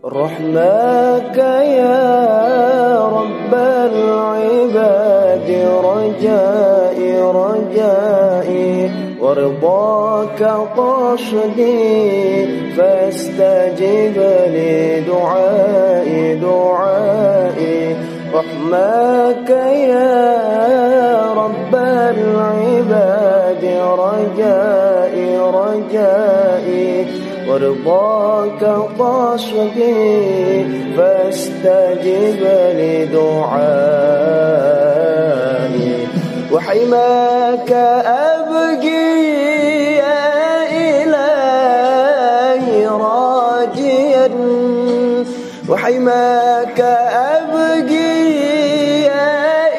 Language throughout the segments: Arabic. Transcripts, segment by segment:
رحماك يا رب العباد رجائي رجائي، ورضاك قصدي فاستجب لي دعائي دعائي. رحماك يا رب العباد رجائي رجائي، ورضاك قصدي فاستجب لدعائي. وحماك أبقي يا إلهي راجيا، وحماك أبقي يا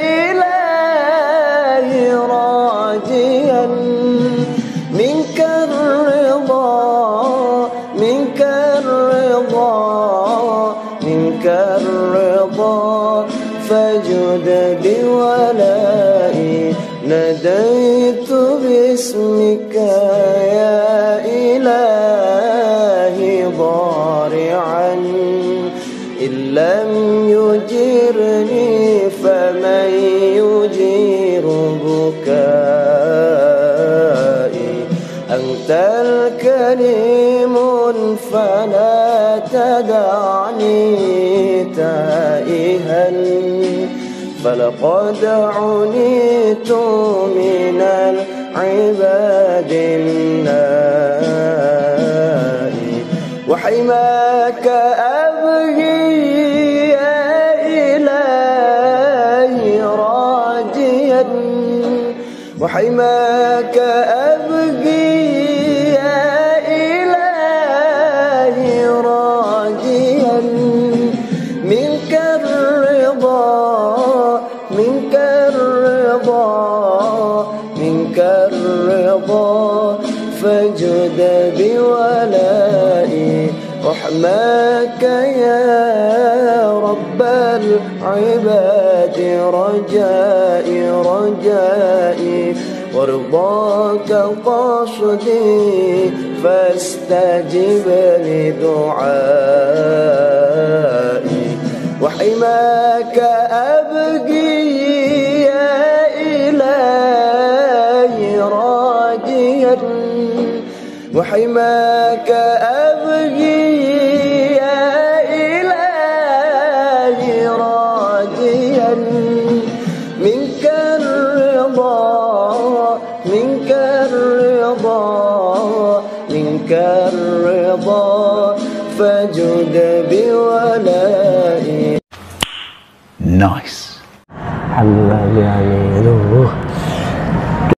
إلهي راجيا، منك الرضا منك الرضا منك الرضا، فجد بولائي. ناديت باسمك يا إلهي ضارعا، إن لم يجرني فمن يجير بكائي. أنت الكريم فلا تدعني تائها، فلقد عنيت من العباد النائي. وحماك أبغي يا إلهي راجيا، وحماك أبغي يا إلهي راجيا، منك الرضا منك الرضا منك الرضا، فجد بولائي. رحماك يا رب العباد رجائي رجائي، ورضاك قصدي فاستجب لدعائي. وحماك أبقي يا إلهي راجيا، وحماك أبقي يا إلهي راجيا، منك الرضا منك الرضا منك الرضا، فجد بولائي. نايس. الحمد لله يعني